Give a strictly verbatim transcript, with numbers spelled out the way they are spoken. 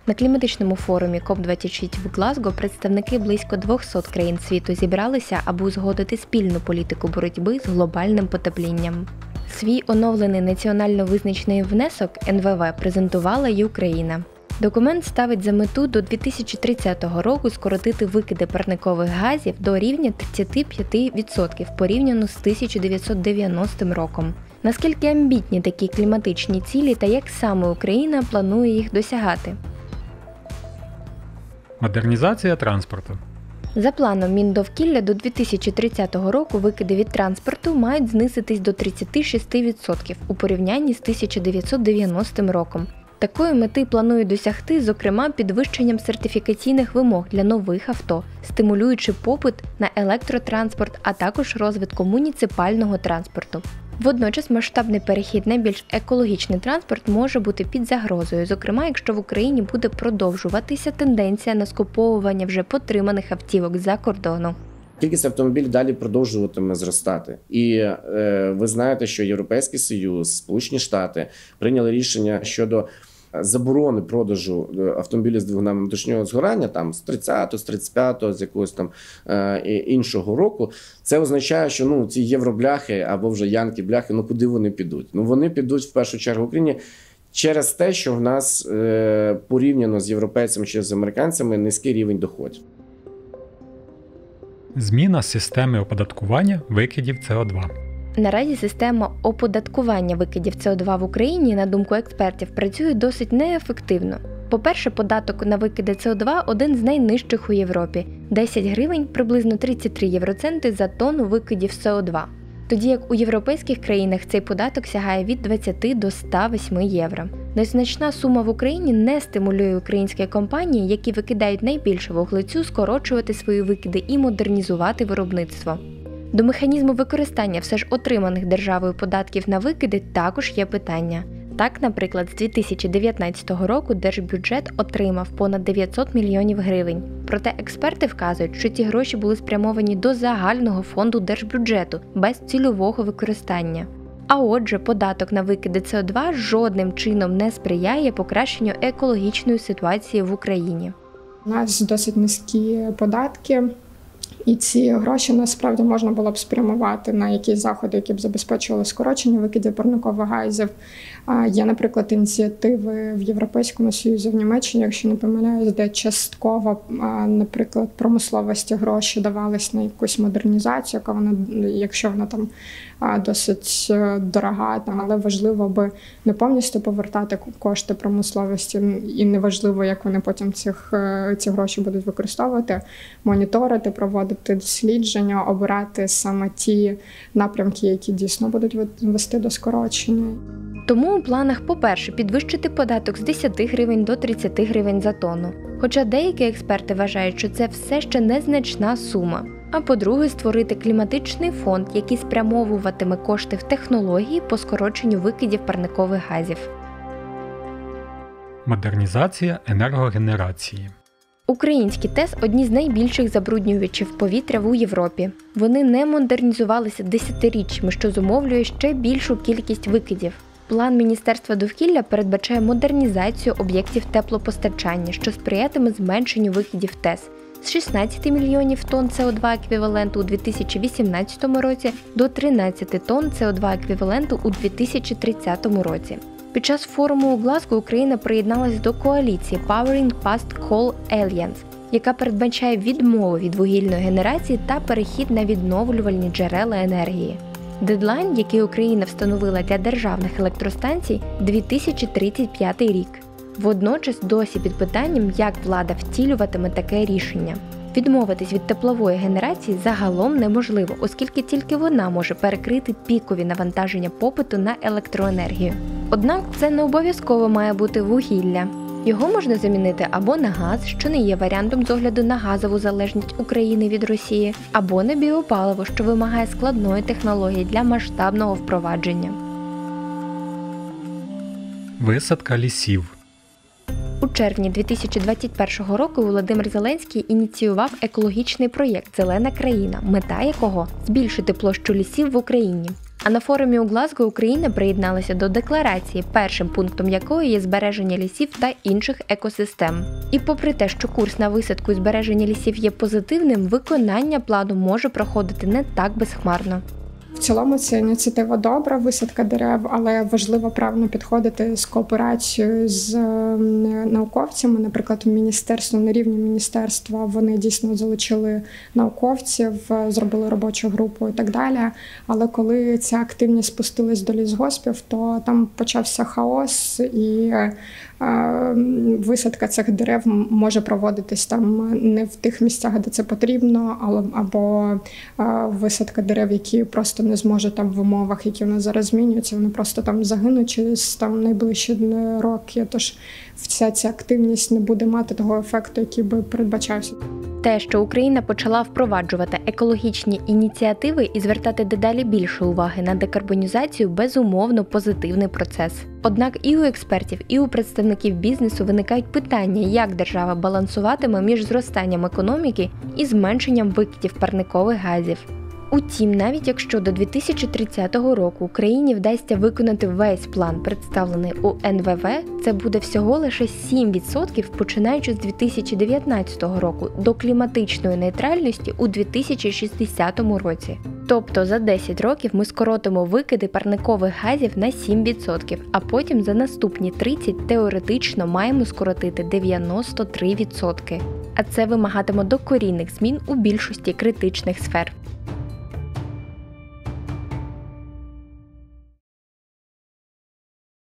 На кліматичному форумі коп двадцять шість в Глазго представники близько двохсот країн світу зібралися, аби узгодити спільну політику боротьби з глобальним потеплінням. Свій оновлений національно визначений внесок ен ве ве презентувала й Україна. Документ ставить за мету до дві тисячі тридцятого року скоротити викиди парникових газів до рівня тридцять п'ять відсотків порівняно з тисяча дев'ятсот дев'яностим роком. Наскільки амбітні такі кліматичні цілі та як саме Україна планує їх досягати? Модернізація транспорту. За планом Міндовкілля до дві тисячі тридцятого року викиди від транспорту мають знизитись до тридцять шість відсотків у порівнянні з тисяча дев'ятсот дев'яностим роком. Такої мети планують досягти, зокрема, підвищенням сертифікаційних вимог для нових авто, стимулюючи попит на електротранспорт, а також розвитком муніципального транспорту. Водночас масштабний перехід на більш екологічний транспорт може бути під загрозою, зокрема, якщо в Україні буде продовжуватися тенденція на скуповування вже потриманих автівок з-за кордону. Кількість автомобілів далі продовжуватиме зростати. І е, ви знаєте, що Європейський Союз, Сполучені Штати прийняли рішення щодо заборони продажу автомобілів з двигунами внутрішнього згорання там з тридцятого, з тридцять п'ятого, з якогось там е, іншого року. Це означає, що ну ці євробляхи або вже янки-бляхи, ну куди вони підуть? Ну вони підуть в першу чергу в Україні через те, що в нас е, порівняно з європейцями чи з американцями низький рівень доходів. Зміна системи оподаткування викидів це о два. Наразі система оподаткування викидів це о два в Україні, на думку експертів, працює досить неефективно. По-перше, податок на викиди це о два – один з найнижчих у Європі – десять гривень, приблизно тридцять три євроценти за тонну викидів це о два. Тоді як у європейських країнах цей податок сягає від двадцяти до ста восьми євро. Незначна сума в Україні не стимулює українські компанії, які викидають найбільше вуглецю, скорочувати свої викиди і модернізувати виробництво. До механізму використання все ж отриманих державою податків на викиди також є питання. Так, наприклад, з дві тисячі дев'ятнадцятого року держбюджет отримав понад дев'ятсот мільйонів гривень. Проте експерти вказують, що ці гроші були спрямовані до загального фонду держбюджету без цільового використання. А отже, податок на викиди це о два жодним чином не сприяє покращенню екологічної ситуації в Україні. У нас досить низькі податки. І ці гроші насправді можна було б спрямувати на якісь заходи, які б забезпечували скорочення викидів парникових газів. Є, наприклад, ініціативи в Європейському Союзі, в Німеччині, якщо не помиляюсь, де частково, наприклад, промисловості гроші давались на якусь модернізацію, яка вона, якщо вона там досить дорога, там, але важливо би не повністю повертати кошти промисловості, і неважливо, як вони потім цих, ці гроші будуть використовувати, моніторити, проводити дослідження, обирати саме ті напрямки, які дійсно будуть вести до скорочення. Тому у планах, по-перше, підвищити податок з десяти гривень до тридцяти гривень за тонну. Хоча деякі експерти вважають, що це все ще незначна сума. А по-друге, створити кліматичний фонд, який спрямовуватиме кошти в технології по скороченню викидів парникових газів. Модернізація енергогенерації. Українські ТЕС – одні з найбільших забруднювачів повітря в Європі. Вони не модернізувалися десятиріччями, що зумовлює ще більшу кількість викидів. План Міністерства довкілля передбачає модернізацію об'єктів теплопостачання, що сприятиме зменшенню викидів ТЕС з шістнадцяти мільйонів тонн це о два еквіваленту у дві тисячі вісімнадцятому році до тринадцяти тонн це о два еквіваленту у дві тисячі тридцятому році. Під час форуму у Глазго Україна приєдналась до коаліції Powering Past Coal Alliance, яка передбачає відмову від вугільної генерації та перехід на відновлювальні джерела енергії. Дедлайн, який Україна встановила для державних електростанцій – дві тисячі тридцять п'ятий рік. Водночас досі під питанням, як влада втілюватиме таке рішення. Відмовитись від теплової генерації загалом неможливо, оскільки тільки вона може перекрити пікові навантаження попиту на електроенергію. Однак це не обов'язково має бути вугілля. Його можна замінити або на газ, що не є варіантом з огляду на газову залежність України від Росії, або на біопаливо, що вимагає складної технології для масштабного впровадження. Висадка лісів. У червні дві тисячі двадцять першого року Володимир Зеленський ініціював екологічний проєкт «Зелена країна», мета якого – збільшити площу лісів в Україні. А на форумі у Глазго Україна приєдналася до декларації, першим пунктом якої є збереження лісів та інших екосистем. І попри те, що курс на висадку і збереження лісів є позитивним, виконання плану може проходити не так безхмарно. В цілому це ініціатива добра, висадка дерев, але важливо правильно підходити з кооперацією з науковцями. Наприклад, у міністерстві, на рівні міністерства вони дійсно залучили науковців, зробили робочу групу і так далі. Але коли ця активність спустилась до лісгоспів, то там почався хаос і висадка цих дерев може проводитись там не в тих місцях, де це потрібно, або висадка дерев, які просто не зможуть там в умовах, які в нас зараз змінюються, вони просто там загинуть через там найближчі роки. Тож вся ця активність не буде мати того ефекту, який би передбачався. Те, що Україна почала впроваджувати екологічні ініціативи і звертати дедалі більше уваги на декарбонізацію, безумовно позитивний процес. Однак і у експертів, і у представників бізнесу виникають питання, як держава балансуватиме між зростанням економіки і зменшенням викидів парникових газів. Утім, навіть якщо до дві тисячі тридцятого року Україні вдасться виконати весь план, представлений у ен ве ве, це буде всього лише сім відсотків, починаючи з дві тисячі дев'ятнадцятого року, до кліматичної нейтральності у дві тисячі шістдесятому році. Тобто за десять років ми скоротимо викиди парникових газів на сім відсотків, а потім за наступні тридцять теоретично маємо скоротити дев'яносто три відсотки. А це вимагатиме докорінних змін у більшості критичних сфер.